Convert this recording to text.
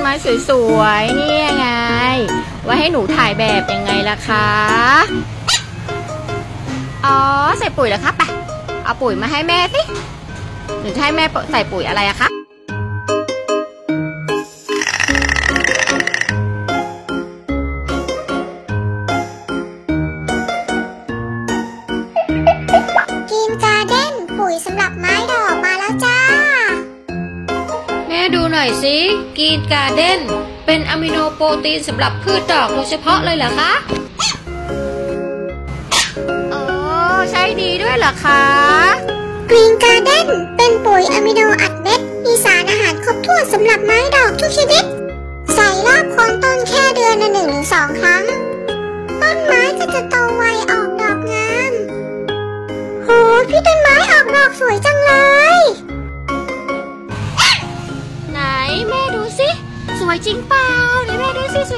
ม้สวยๆนี่ยังไงว่าให้หนูถ่ายแบบยังไงล่ะคะอ๋อใส่ปุ๋ยเหรอคะไปเอาปุ๋ยมาให้แม่สิหนูจะให้แม่ใส่ปุ๋ยอะไรอะคะกินการ์เด้นปุ๋ยสำหรับไม้ดอกมาแล้วจ้าแม่ดูหน่อยสิกินการ์เด้นเป็นอะมิโนโปรตีนสำหรับพืชดอกโดยเฉพาะเลยเหรอคะอ๋อใช่ดีด้วยเหรอคะกรีนการ์เด้นเป็นปุ๋ยอะมิโนอัดเม็ดมีสารอาหารครบถ้วนสำหรับไม้ดอกทุกชนิดใส่รอบโคนต้นแค่เดือนละ1-2 ครั้งต้นไม้ก็จะโตไวออกดอกงามโหพี่ต้นไม้ออกดอกสวยจังเลยไหนแม่ดูสิสวยจริงเปล่าไหนแม่ดูสิ